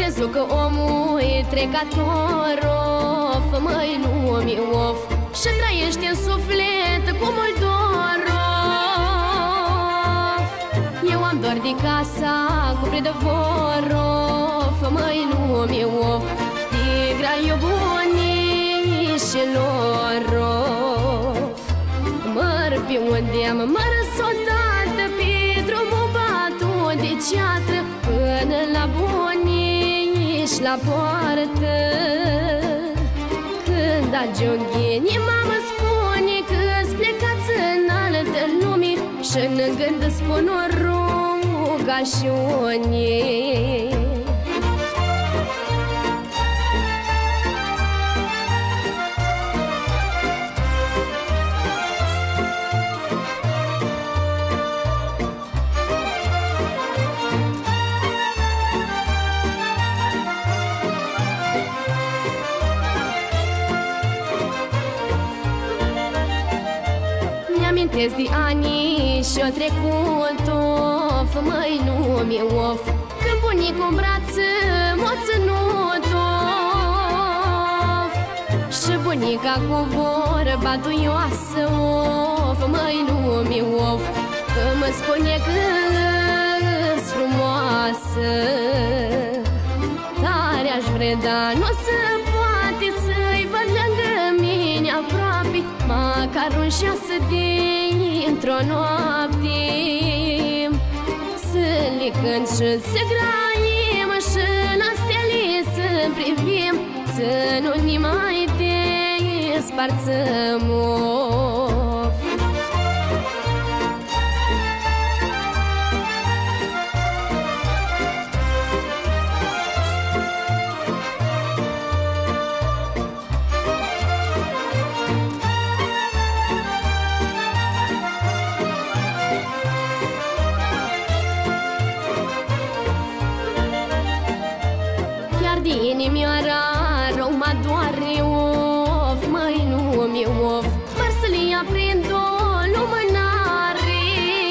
crezut că omul e trecator, of, măi, nu-mi of, și trăiește în suflet cu mult dor, of. Eu am doar din casa cu predăvor, of, măi, nu-mi of, de graiul bunișilor, of. Măr pe unde am mărs odată, pe drumul batut de ceatră, până la bunici la poartă. Când ajung inima mă spune că-s plecați în altă lume, și-n gând spun o rugăciune. Mi-amintesc de ani și-o trecut, of, măi, nu-mi of, când bunicul în brață m-a ținut, of. Și bunica cu vorba duioasă, of, măi, nu-mi of, că mă spune că-s frumoasă. Tare aș vrea, dar nu se poate să-i văd lângă mine aproape, măcar un șase dintr-o noapte. Să le cânt și să graim, și la stele să privim, să nu ne mai desparțăm, of. De inimioara rău mă doare, of, măi, nu-mi of, par să le aprind o lumânare,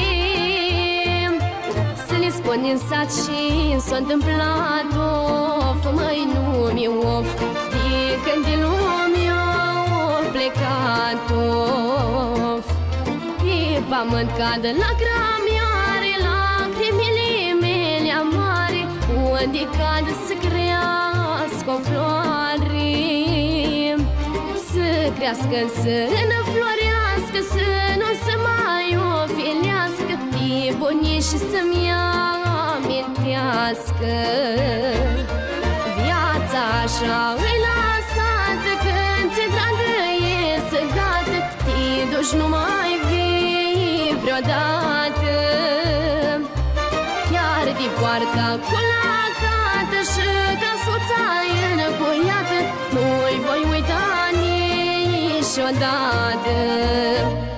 să le spun din sat și s-a întâmplat, of, măi, nu-mi of, de când din lume au plecat, of. Pe pământ cadă lacrimioare, lacrimile mele amare, unde cad să crească o floare, să crească, să înflorească, să nu se mai ofilească, de bunici și să-mi amintească. Viața așa îi lasată, când ți-e dragă iese gata, te duci, nu mai vii vreodată. Chiar de poarta cu lacată și căsuța încuiată, nu-i voi uita niciodată.